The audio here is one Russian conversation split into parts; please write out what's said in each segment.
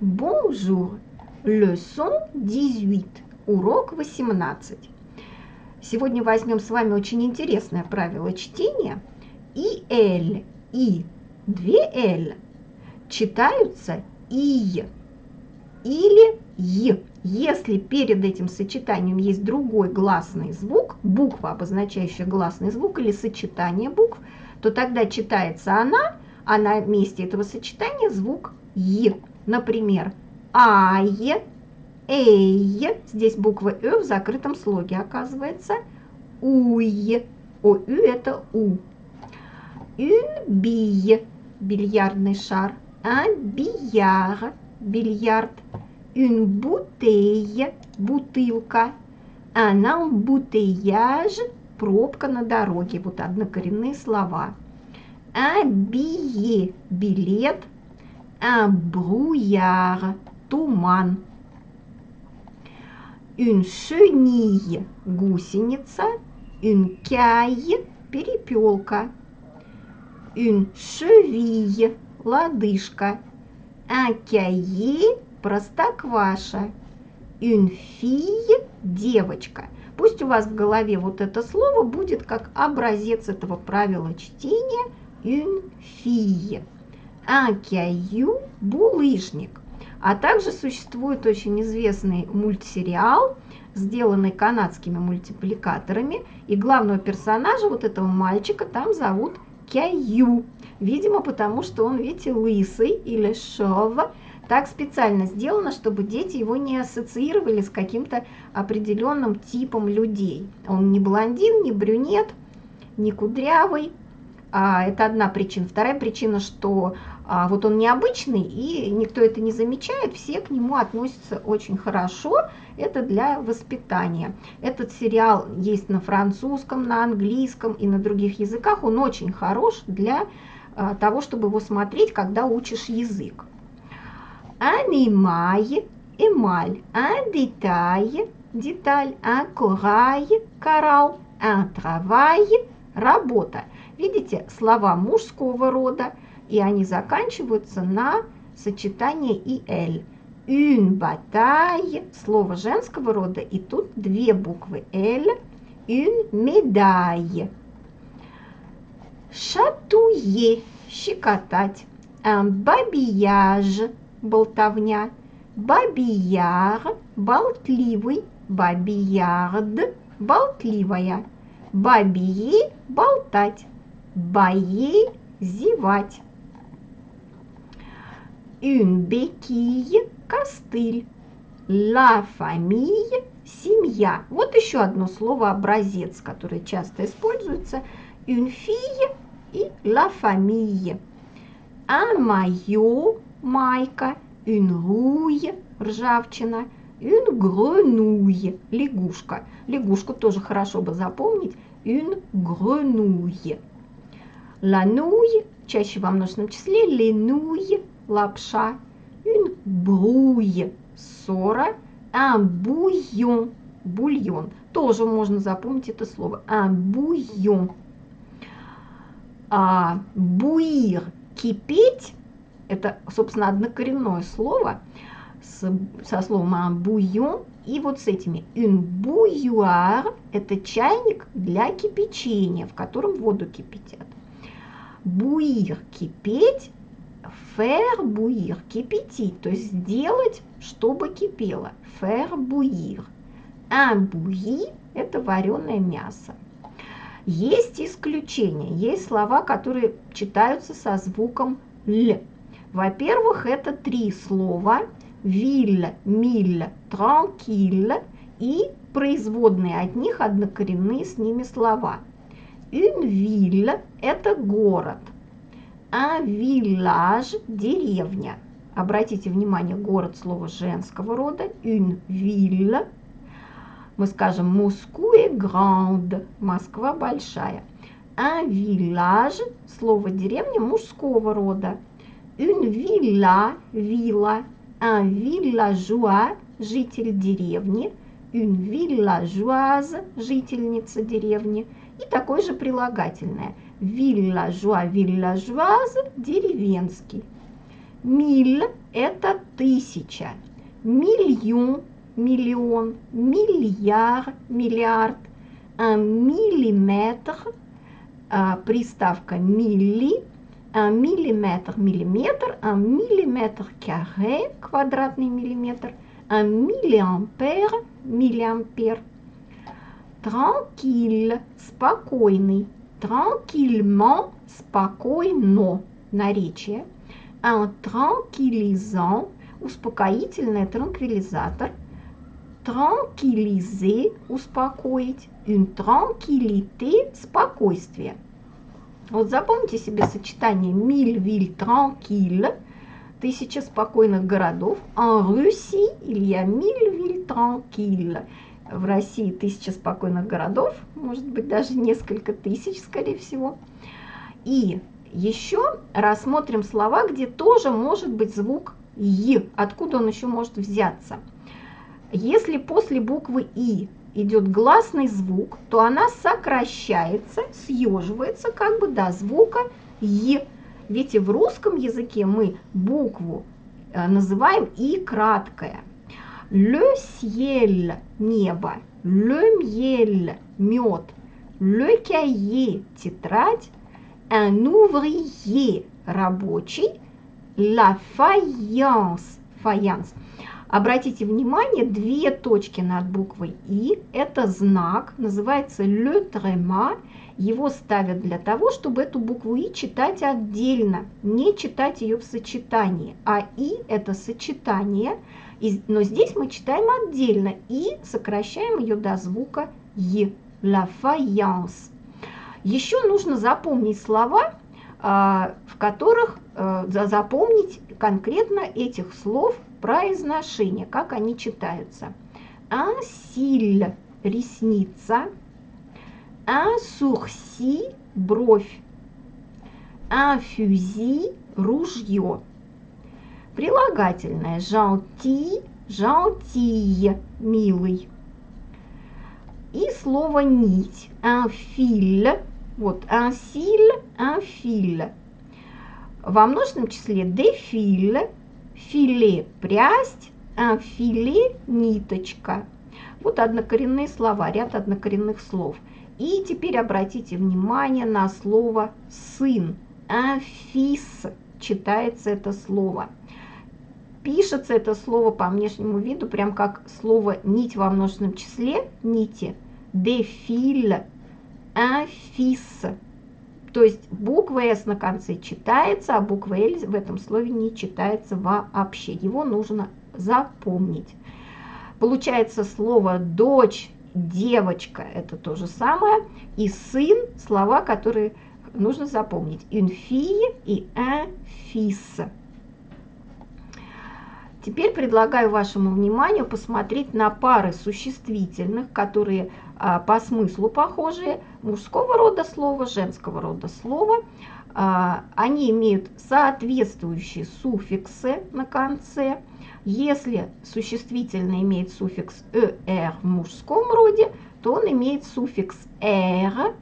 Bonjour. Leçon 18. Урок 18. Сегодня возьмем с вами очень интересное правило чтения. И «л», и, две «л» читаются «и» или «й». Если перед этим сочетанием есть другой гласный звук, буква, обозначающая гласный звук, или сочетание букв, то тогда читается она, а на месте этого сочетания звук «й». Например, «ай», «эй», здесь буква «э» в закрытом слоге оказывается, «уй», «о», «ю» это «у». «Une bille», бильярдный шар, «un billard», бильярд, «une bouteille», бутылка, «un embouteillage», пробка на дороге, вот однокоренные слова, «un billet», билет, «un brouillard», туман, «une chenille», гусеница, «une caille», перепелка, «une cheville», лодыжка, «un cahier», простокваша, «une fille», девочка. Пусть у вас в голове вот это слово будет как образец этого правила чтения «une fille». «Un caillou», булыжник. А также существует очень известный мультсериал, сделанный канадскими мультипликаторами, и главного персонажа, вот этого мальчика, там зовут Кяю. Видимо, потому что он, видите, лысый или шов. Так специально сделано, чтобы дети его не ассоциировали с каким-то определенным типом людей. Он не блондин, не брюнет, не кудрявый. Это одна причина. Вторая причина, что вот он необычный, и никто это не замечает, все к нему относятся очень хорошо. Это для воспитания. Этот сериал есть на французском, на английском и на других языках. Он очень хорош для того, чтобы его смотреть, когда учишь язык. Un émail, эмаль, un détail, деталь, un corail, коралл, un travail, работа. Видите, слова мужского рода, и они заканчиваются на сочетание «и-л». Une bataille, слово женского рода, и тут две буквы «л», une médaille. Chatouiller, щекотать, un babillage, болтовня, babillard, болтливый, babillard, болтливая, babiller, болтать, bailler, зевать. Une béquille, костыль, la famille, семья. Вот еще одно слово образец, которое часто используется. Une fille и la famille. Un maillot, майка, une rouille, ржавчина, une grenouille, лягушка. Лягушку тоже хорошо бы запомнить. Une grenouille. La nouille, чаще во множественном числе, les nouilles, лапша, une brouille, ссора, un bouillon, бульон. Тоже можно запомнить это слово. Un bouillon. Bouillir, кипеть, это, собственно, однокоренное слово со словом un bouillon. И вот с этими une bouilloire, это чайник для кипячения, в котором воду кипятят. Bouillir, кипеть. Faire bouillir, кипятить, то есть сделать, чтобы кипело. Faire bouillir. Un bouilli – это вареное мясо. Есть исключения, есть слова, которые читаются со звуком «л». Во-первых, это три слова ville, mille, tranquille и производные от них однокоренные с ними слова. Une ville – это город. Un village – деревня. Обратите внимание, город слово женского рода. Une ville. Мы скажем Moscou est grande. Москва большая. Un village – слово деревня мужского рода. Une villa – вилла. Un villageois – житель деревни. Une villageoise – жительница деревни. И такое же прилагательное. Villageois, villageoise – деревенский. Миль это тысяча. Миллион – миллион. Миллиард – миллиард. Миллиметр – приставка милли. Миллиметр – миллиметр. Миллиметр карре – квадратный миллиметр. Миллиампер – миллиампер. Tranquille – спокойный. Tranquillement – спокойно. Наречие. Un tranquillisant – успокоительное, транквилизатор. Tranquilliser – успокоить. Une tranquillité – спокойствие. Вот запомните себе сочетание mille villes tranquilles – 1000 спокойных городов. En Russie il y a 1000 villes tranquilles. В России 1000 спокойных городов, может быть, даже несколько тысяч, скорее всего. И еще рассмотрим слова, где тоже может быть звук «й». Откуда он еще может взяться? Если после буквы «и» идет гласный звук, то она сокращается, съеживается как бы до звука «й». Ведь и в русском языке мы букву называем «и» краткое. Le ciel – небо, le miel – мед, le cahier – тетрадь, un ouvrier – рабочий, la faïence – фаянс. Обратите внимание, 2 точки над буквой «и» – это знак, называется le tréma. Его ставят для того, чтобы эту букву «и» читать отдельно, не читать ее в сочетании. А «и» – это сочетание, но здесь мы читаем отдельно и сокращаем ее до звука «й». La faïence. Еще нужно запомнить слова, в которых запомнить конкретно этих слов произношение, как они читаются. Un cil – ресница. Un sourcil – бровь. Un fusil – ружье. Прилагательное gentil – gentille – милый. И слово нить. Un fil. Вот, un cil, un fil. Во множественном числе des fils, филе – прясть, un filet – ниточка. Вот однокоренные слова, ряд однокоренных слов. И теперь обратите внимание на слово сын. Un fils читается это слово. Пишется это слово по внешнему виду, прям как слово нить во множественном числе, нити. Des fils, un fils. То есть буква «с» на конце читается, а буква «л» в этом слове не читается вообще. Его нужно запомнить. Получается слово «дочь», «девочка» – это то же самое. И «сын» – слова, которые нужно запомнить. Une fille и un fils. Теперь предлагаю вашему вниманию посмотреть на пары существительных, которые по смыслу похожие, мужского рода слова, женского рода слова. Они имеют соответствующие суффиксы на конце. Если существительное имеет суффикс «er» в мужском роде, то он имеет суффикс «er»,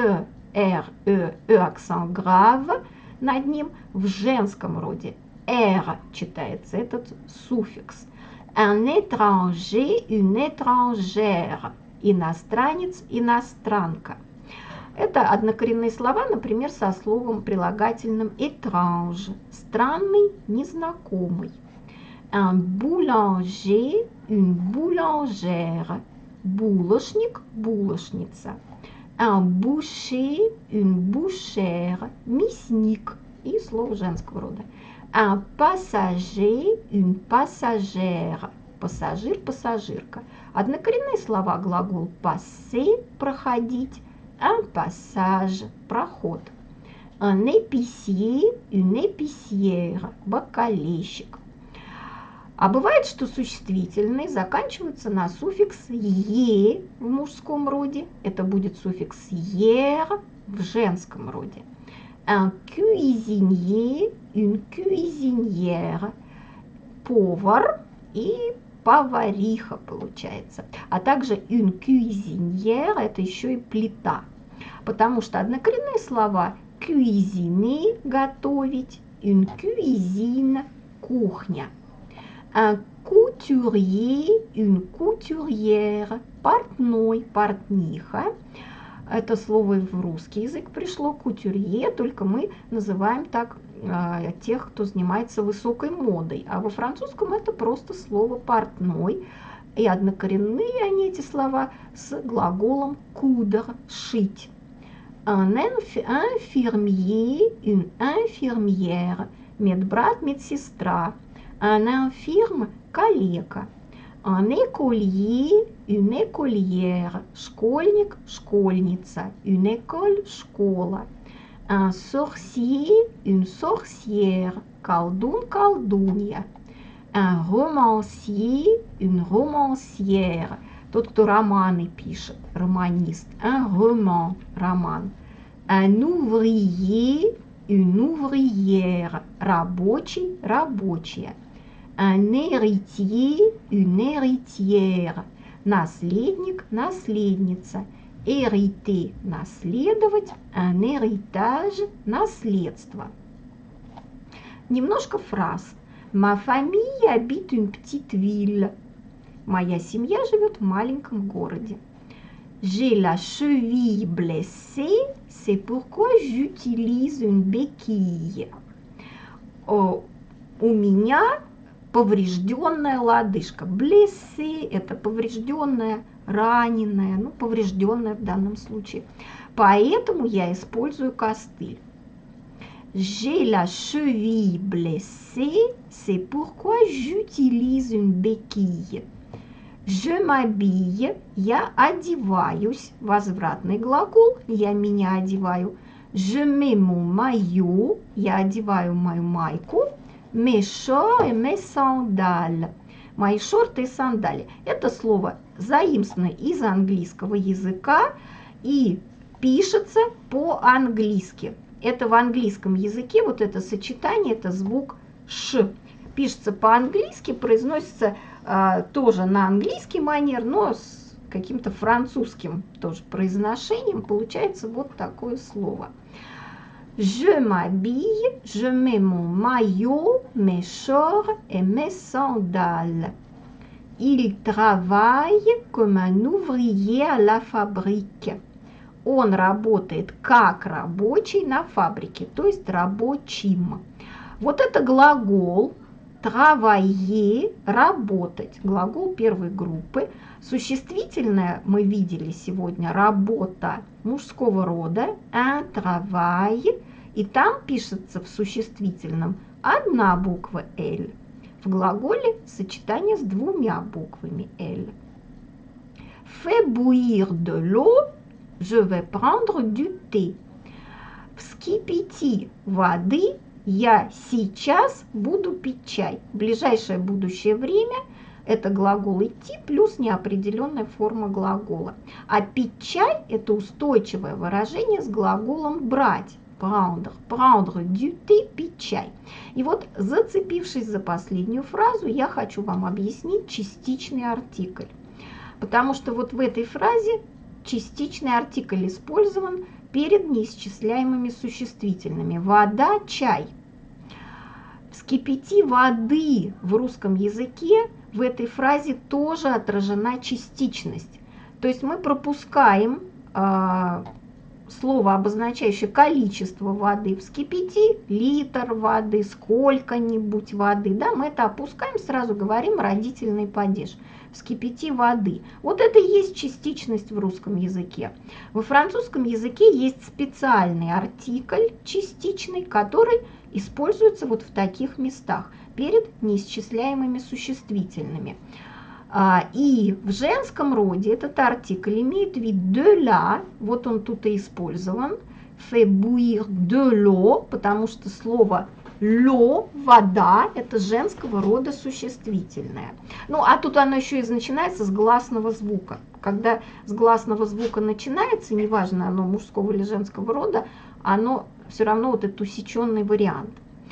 акцент grave над ним в женском роде. «Er» читается этот суффикс. Un étranger, une étrangère. Иностранец, иностранка. Это однокоренные слова, например, со словом прилагательным étrange. Странный, незнакомый. Un boulanger, une boulangère. Булочник, булочница. Un boucher, une bouchère. Мясник. И слово женского рода. Un passager, une passagère. Пассажир, пассажирка. Однокоренные слова глагол passer – проходить, un passage – проход. Un épicier, une épicière – бакалейщик. А бывает, что существительные заканчиваются на суффикс «е» в мужском роде. Это будет суффикс «ер» в женском роде. Un cuisinier, une cuisinière – повар и повариха получается. А также une cuisinière – это еще и плита. Потому что однокоренные слова cuisiner – готовить, une cuisine – кухня. Un couturier, une couturière. Портной, портниха. Это слово в русский язык пришло, кутюрье, только мы называем так тех, кто занимается высокой модой. А во французском это просто слово портной. И однокоренные они, эти слова, с глаголом coudre, шить. Un infirmier, une infirmière. Медбрат, медсестра. Un infirme, калека. Un écolier, une écolière. Школьник, школьница. Une école, школа. Un sorcier, une sorcière. Колдун, колдунья. Un romancier, une romancière. Тот, кто романы пишет, романист. Un roman, роман. Un ouvrier, une ouvrière. Рабочий, рабочая. Un héritier, une héritière. Наследник, наследница. Hériter, наследовать. Un héritage, наследство. Немножко фраз. Ma famille habite une petite ville. Моя семья живет в маленьком городе. J'ai la cheville blessée, c'est pourquoi j'utilise une béquille. У меня поврежденная лодыжка. Blessée – это поврежденная, раненая, ну, поврежденная в данном случае. Поэтому я использую костыль. J'ai la cheville blessée, c'est pourquoi j'utilise une béquille. Je m'habille, я одеваюсь, возвратный глагол, я меня одеваю. Je mets mon maillot, я одеваю мою майку. Mes shorts et mes sandales, мои шорты и сандали. Это слово заимствовано из английского языка и пишется по-английски. Это в английском языке, вот это сочетание, это звук «ш». Пишется по-английски, произносится тоже на английский манер, но с каким-то французским тоже произношением. Получается вот такое слово. Je m'habille, je mets mon maillot, mes shorts et mes sandales. Il travaille comme un ouvrier à la fabrique. Он работает как рабочий на фабрике, то есть рабочим. Вот это глагол travailler, работать. Глагол первой группы. Существительное мы видели сегодня работа мужского рода, un travail. И там пишется в существительном одна буква L. В глаголе сочетание с двумя буквами L. Fais bouillir de l'eau, je vais prendre du thé. Вскипяти воды, я сейчас буду пить чай. В ближайшее будущее время это глагол идти плюс неопределенная форма глагола. А пить чай – это устойчивое выражение с глаголом брать. Prendre, prendre du thé, пить чай. И вот, зацепившись за последнюю фразу, я хочу вам объяснить частичный артикль. Потому что вот в этой фразе частичный артикль использован перед неисчисляемыми существительными. Вода, чай. Вскипяти воды в русском языке в этой фразе тоже отражена частичность. То есть мы пропускаем слово, обозначающее количество воды. Вскипяти литр воды, сколько-нибудь воды. Да, мы это опускаем, сразу говорим родительный падеж. Вскипяти воды. Вот это и есть частичность в русском языке. Во французском языке есть специальный артикль частичный, который используется вот в таких местах перед неисчисляемыми существительными. И в женском роде этот артикль имеет вид de la, вот он тут и использован, fait bouillir de l'eau, потому что слово l'eau, вода, это женского рода существительное. Ну, а тут оно еще и начинается с гласного звука. Когда с гласного звука начинается, неважно, оно мужского или женского рода, оно все равно вот этот усеченный вариант.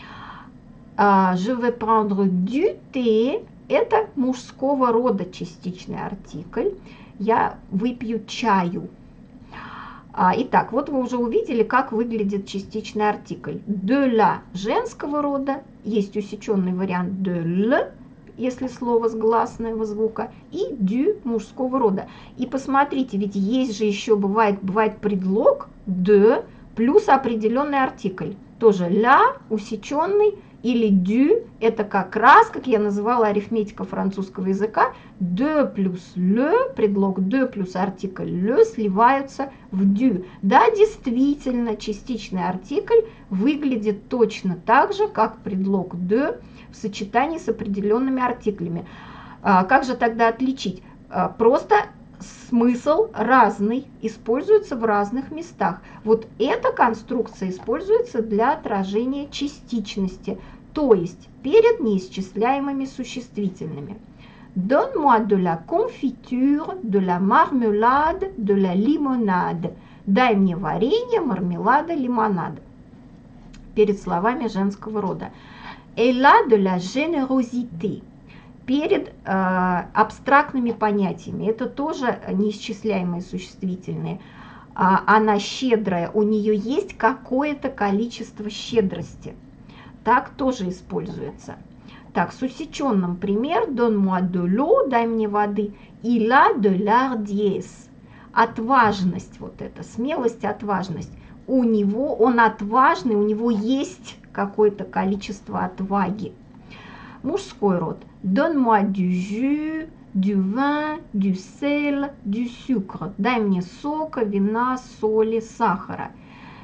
Je vais prendre du thé. Это мужского рода частичный артикль. Я выпью чаю. Итак, вот вы уже увидели, как выглядит частичный артикль. De la женского рода, есть усеченный вариант de l, если слово с гласного звука, и du мужского рода. И посмотрите, ведь есть же еще бывает предлог de плюс определенный артикль. Тоже la усеченный или du, это как раз, как я называла арифметика французского языка, de плюс le, предлог de плюс артикль le сливаются в du. Да, действительно, частичный артикль выглядит точно так же, как предлог de в сочетании с определенными артиклями. Как же тогда отличить? Просто смысл разный, используется в разных местах. Вот эта конструкция используется для отражения частичности, то есть перед неисчисляемыми существительными. Donne-moi de la confiture, de la marmelade, de la limonade. Дай мне варенье, мармелада, лимонада. Перед словами женского рода. Elle a de la générosité. Перед абстрактными понятиями, это тоже неисчисляемые существительные. Она щедрая, у нее есть какое-то количество щедрости. Так тоже используется. Так, с усеченным пример. Donne-moi de l'eau, дай мне воды. Il a de l'ardiesse. Отважность, вот это, смелость, отважность. У него, он отважный, у него есть какое-то количество отваги. Мужской род. Donne-moi du jus, du vin, du sel, du sucre. Дай мне сока, вина, соли, сахара.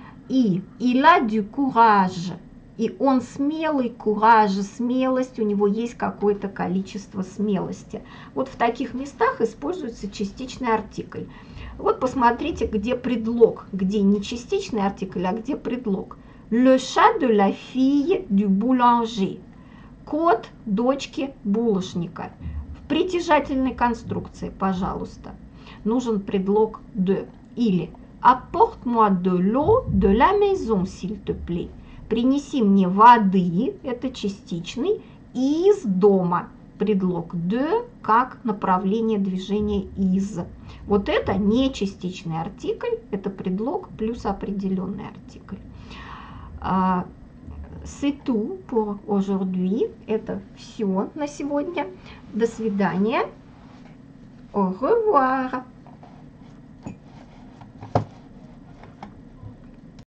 И il a du courage. И он смелый, courage, смелость, у него есть какое-то количество смелости. Вот в таких местах используется частичный артикль. Вот посмотрите, где предлог, где не частичный артикль, а где предлог. Le chat de la fille du boulanger. Кот дочки булочника. В притяжательной конструкции, пожалуйста, нужен предлог de. Или apporte-moi de l'eau de la maison, s'il te plaît. Принеси мне воды, это частичный, из дома. Предлог de как направление движения из. Вот это не частичный артикль, это предлог плюс определенный артикль. C'est tout pour aujourd'hui. Это все на сегодня. До свидания. Au revoir.